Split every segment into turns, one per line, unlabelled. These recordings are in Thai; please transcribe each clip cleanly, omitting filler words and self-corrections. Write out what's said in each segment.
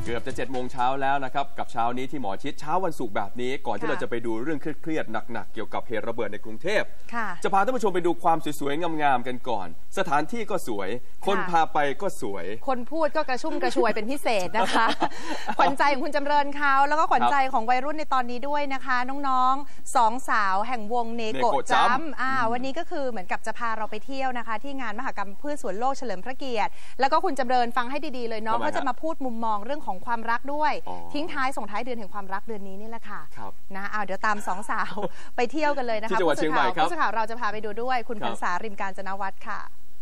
เกือบจะ7 โมงเช้าแล้วนะครับกับเช้านี้ที่หมอชิดเช้าวันศุกร์แบบนี้ก่อนที่เราจะไปดูเรื่องเครียดๆหนักๆเกี่ยวกับเหตุระเบิดในกรุงเทพจะพาท่านผู้ชมไปดูความสวยๆงามๆกันก่อนสถานที่ก็สวยคนพาไปก็สวยคนพูดก็กระชุ่มกระชวยเป็นพิเศษนะคะขวัญใจของคุณจำเริญเขาแล้วก็ขวัญใจของวัยรุ่นในตอนนี้ด้วยนะคะน้องๆ2 สาวแห่งวงเนโกะจัมวันนี้ก็คือเหมือนกับจะพาเราไปเที่ยวนะคะที่งานมหกรรมพืชสวนโลกเฉลิมพระเกียรติแล้วก็คุณจำเริญฟังให้ดีๆเลยเนาะเขาจะมาพูดมุมมองเรื่องของความรักด้วยทิ้งท้ายส่งท้ายเดือนแห่งความรักเดือนนี้นี่แหละค่ะนะเดี๋ยวตาม2 สาวไปเที่ยวกันเลยนะคะผู้สื่อข่าวเราจะพาไปดูด้วยคุณพรรษาริมกาญจนวัฒน์ค่ะ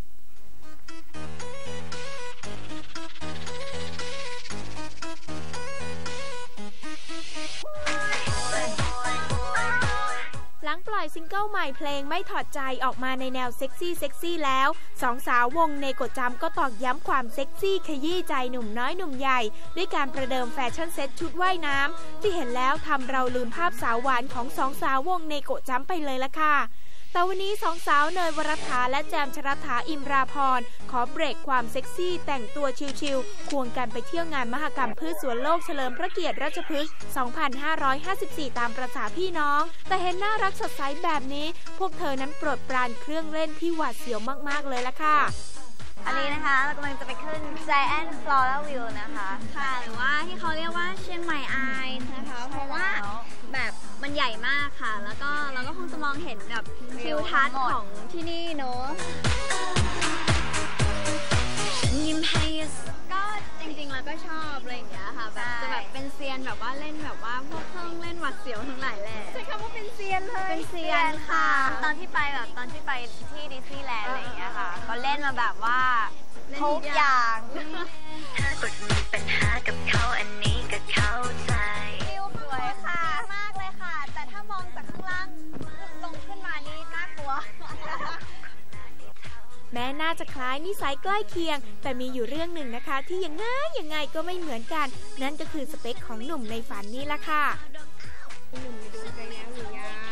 หลังปล่อยซิงเกิลใหม่เพลงไม่ถอดใจออกมาในแนวเซ็กซี่แล้ว2 สาววงเนโกะจัมก็ตอกย้ำความเซ็กซี่ขยี้ใจหนุ่มน้อยหนุ่มใหญ่ด้วยการประเดิมแฟชั่นเซ็ตชุดว่ายน้ำที่เห็นแล้วทำเราลืมภาพสาวหวานของ2 สาววงเนโกะจัมไปเลยละค่ะแต่วันนี้2 สาวเนยวรัฐาและแจมชรัฐาอิมราพรขอเบรกความเซ็กซี่แต่งตัวชิลๆควงกันไปเที่ยวงานมหกรรมพืชสวนโลกเฉลิมพระเกียรติราชพฤกษ์ 2554 ตามประสาพี่น้องแต่เห็นน่ารักสดใสแบบนี้พวกเธอนั้นโปรดปรานเครื่องเล่นที่หวาดเสียวมากๆเลยละค่ะ
อันนี้นะคะเรากำลังจะไปขึ้น Giant Floral View นะคะค่ะหรือว่าที่เขาเรียกว่าเชียงใหม่ Eye นะคะเพราะว่าแบบมันใหญ่มากค่ะแล้วก็เราก็คงจะมองเห็นแบบทิวทัศน์ของที่นี่เนอะก็จริงๆแล้วก็ชอบอะไรอย่างเงี้ยค่ะแบบจะแบบเป็นเซียนแบบว่าเล่นแบบว่าพวกเครื่องเล่นหวัดเสียวทั้งหลายแหละใช่คำว่าเป็นเซียนเลยเป็นเซียนค่ะตอนที่ไปที่ดิสนีย์แลนด์อะไรอย่างเงี้ยค่ะก็เล่นมาแบบว่าทุกอย่างถ้ากดมีปัญหากับเขาอันนี้ก็เข้าใจวิวสวยค่ะมากเลยค่ะแต่ถ้ามองจากข้างล่างลงขึ้นมานี่น่ากลัว
แม้น่าจะคล้ายนิสัยใกล้เคียงแต่มีอยู่เรื่องหนึ่งนะคะที่ยังไงก็ไม่เหมือนกันนั่นก็คือสเปคของหนุ่มในฝันนี่ละค่ะ
หนุ่มดูใจแล้วหรือยัง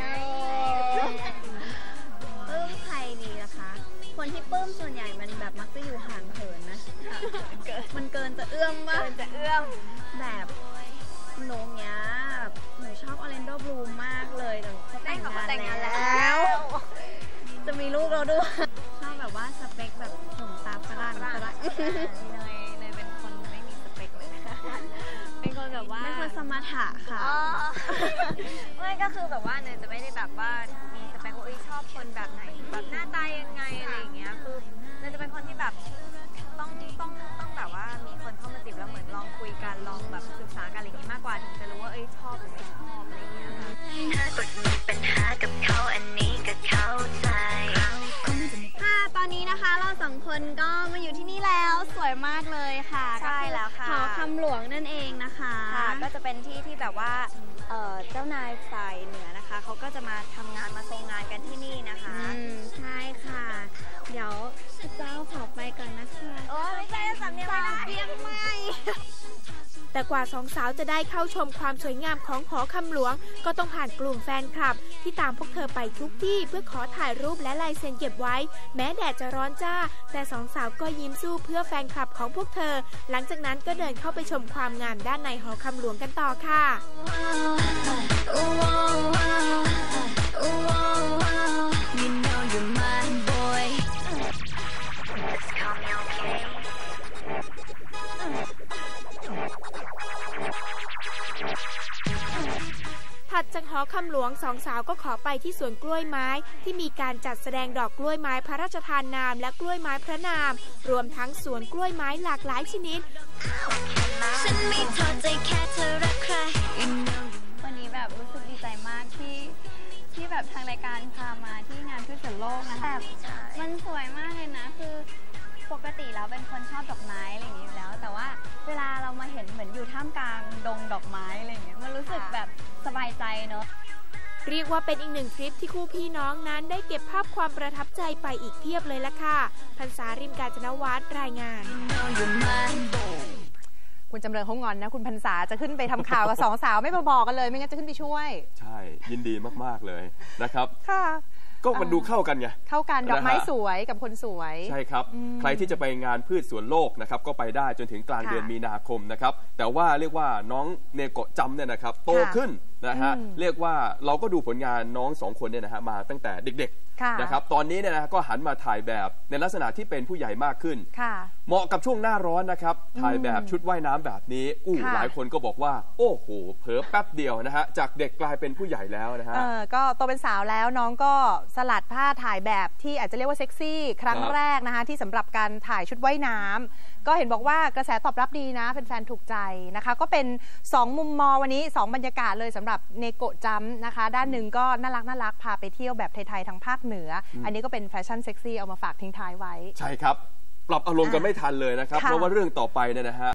ปื้มใครดีล่ะคะคนที่ปื้มส่วนใหญ่มันแบบมักจะอยู่ห่างเหินนะมันเกินจะเอื้อมมากแบบโน้งเนี้ยหนูชอบออร์แลนโดบลูมมากเลยเขาแต่งงานแล้วจะมีลูกเราด้วยชอบแบบว่าสเปคแบบหนุ่มตาฝรั่งเนยเป็นคนไม่มีสเปคเลยเป็นคนแบบว่าเป็นคนสมถะค่ะไม่ก็คือแบบว่าเนยจะไม่ได้แบบว่ามีสเปคว่าชอบคนแบบไหนแบบหน้าตายังไงอะไรอย่างเงี้ยคือเนยจะเป็นคนที่แบบต้องแบบว่ามีคนเข้ามาจีบแล้วเหมือนลองคุยกันลองแบบศึกษากันอะไรอย่างงี้มากกว่าถึงจะรู้ว่าชอบหรือไม่ชอบอะไรอย่างเงี้ยค่ะถ้ากดมีปัญหากับเขาอันนี้ก็เข้าใจค่ะตอนนี้นะคะเรา2 คนก็มาอยู่ที่นี่แล้วสวยมากเลยค่ะใช่แล้วค่ะหอคำหลวงนั่นเองนะคะก็จะเป็นที่แบบว่าเจ้านายฝ่ายเหนือนะคะเขาก็จะมาทำงานมาทรงงานกันที่นี่นะคะใช่ค่ะเดี๋ยวเจ้าขอไปก่อนนะคะโอ้ไม่ใช่สำเนียงไม่
แต่กว่า2 สาวจะได้เข้าชมความสวยงามของหอคำหลวงก็ต้องผ่านกลุ่มแฟนคลับที่ตามพวกเธอไปทุกที่เพื่อขอถ่ายรูปและลายเซ็นเก็บไว้แม้แดดจะร้อนจ้าแต่2 สาวก็ยิ้มสู้เพื่อแฟนคลับของพวกเธอหลังจากนั้นก็เดินเข้าไปชมความงามด้านในหอคำหลวงกันต่อค่ะถัดจากหอคำหลวง2 สาวก็ขอไปที่สวนกล้วยไม้ที่มีการจัดแสดงดอกกล้วยไม้พระราชทานนามและกล้วยไม้พระนามรวมทั้งสวนกล้วยไม้หลากหลายชนิด
วันนี้แบบรู้สึกดีใจมากที่แบบทางรายการพามาที่งานพืชสวนโลกนะคะมันสวยมากเลยนะคือปกติแล้วเป็นคนชอบดอกไม้อะไรอย่างนี้อยู่แล้วแต่ว่าเวลาเรามาเห็นเหมือนอยู่ท่ามกลางดงดอกไม้อะไรอย่างเงี้ยมันรู้สึกแบบสบายใจเนอะ
เรียกว่าเป็นอีก1 ทริปที่คู่พี่น้องนั้นได้เก็บภาพความประทับใจไปอีกเพียบเลยละค่ะพรรษาริมกาญจนวัฒน์รายงาน
คุณจำเริญเขางอนนะคุณพรรษาจะขึ้นไปทำข่าวกับ2 สาวไม่มาบอกกันเลยไม่งั้นจะขึ้นไปช่วยใช่ยินดีมากๆเลยนะครับค่ะก็มันดูเข้ากันไง
เข้ากันดอกไม้สวยกับคนสวย
ใช่ครับใครที่จะไปงานพืชสวนโลกนะครับก็ไปได้จนถึงกลางเดือนมีนาคมนะครับแต่ว่าเรียกว่าน้องเนโกะจำเนี่ยนะครับโตขึ้นนะฮะเรียกว่าเราก็ดูผลงานน้อง2 คนเนี่ยนะฮะมาตั้งแต่เด็กๆนะครับตอนนี้เนี่ยนะก็หันมาถ่ายแบบในลักษณะที่เป็นผู้ใหญ่มากขึ้นเหมาะกับช่วงหน้าร้อนนะครับถ่ายแบบชุดว่ายน้ำแบบนี้หลายคนก็บอกว่าโอ้โหเผลอแป๊บเดียวนะฮะจากเด็กกลายเป็นผู้ใหญ่แล้วนะฮะ
ก็โตเป็นสาวแล้วน้องก็สลัดผ้าถ่ายแบบที่อาจจะเรียกว่าเซ็กซี่ครั้งแรกนะคะที่สำหรับการถ่ายชุดว่ายน้ำก็เห็นบอกว่ากระแสตอบรับดีนะแฟนๆถูกใจนะคะก็เป็น2มุมมองวันนี้2บรรยากาศเลยสำหรับเนโกะจัมนะคะด้านหนึ่งก็น่ารักพาไปเที่ยวแบบไทยๆทางภาคเหนืออันนี้ก็เป็นแฟชั่นเซ็กซี่เอามาฝากทิ้งท้ายไว้
ใช่ครับปรับอารมณ์กันไม่ทันเลยนะครับเพราะว่าเรื่องต่อไปเนี่ยนะฮะ